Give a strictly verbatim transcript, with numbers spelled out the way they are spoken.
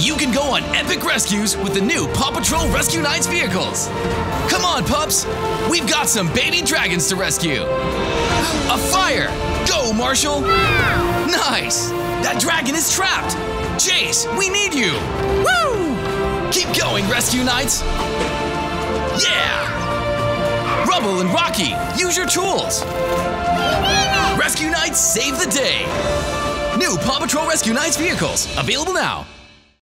You can go on epic rescues with the new Paw Patrol Rescue Knights vehicles. Come on, pups! We've got some baby dragons to rescue. A fire! Go, Marshall! Nice! That dragon is trapped! Chase, we need you! Woo! Keep going, Rescue Knights! Yeah! Rubble and Rocky, use your tools! Rescue Knights save the day! New Paw Patrol Rescue Knights vehicles, available now!